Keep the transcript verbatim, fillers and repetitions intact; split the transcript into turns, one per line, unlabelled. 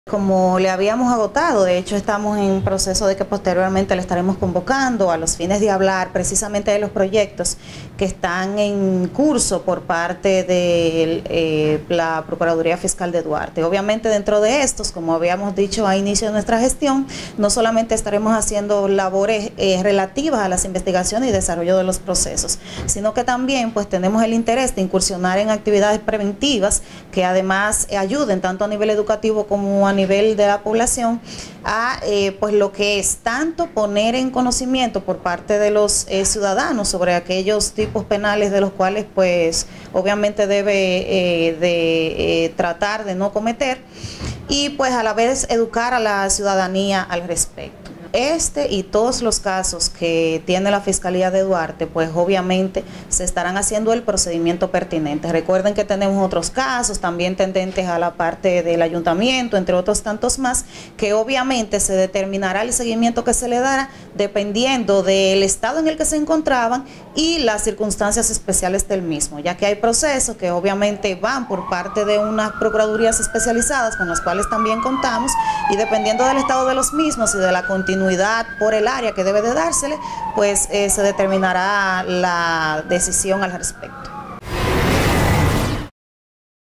Como le habíamos agotado, de hecho estamos en proceso de que posteriormente le estaremos convocando a los fines de hablar precisamente de los proyectos que están en curso por parte de eh, la Procuraduría Fiscal de Duarte. Obviamente dentro de estos, como habíamos dicho a inicio de nuestra gestión, no solamente estaremos haciendo labores eh, relativas a las investigaciones y desarrollo de los procesos, sino que también pues tenemos el interés de incursionar en actividades preventivas que además eh, ayuden tanto a nivel educativo como a nivel de la población a eh, pues lo que es tanto poner en conocimiento por parte de los eh, ciudadanos sobre aquellos tipos penales de los cuales pues obviamente debe eh, de eh, tratar de no cometer, y pues a la vez educar a la ciudadanía al respecto. Este y todos los casos que tiene la Fiscalía de Duarte, pues obviamente se estarán haciendo el procedimiento pertinente. Recuerden que tenemos otros casos también tendentes a la parte del ayuntamiento, entre otros tantos más, que obviamente se determinará el seguimiento que se le dará dependiendo del estado en el que se encontraban y las circunstancias especiales del mismo, ya que hay procesos que obviamente van por parte de unas procuradurías especializadas con las cuales también contamos, y dependiendo del estado de los mismos y de la continuidad por el área que debe de dársele, pues eh, se determinará la decisión al respecto.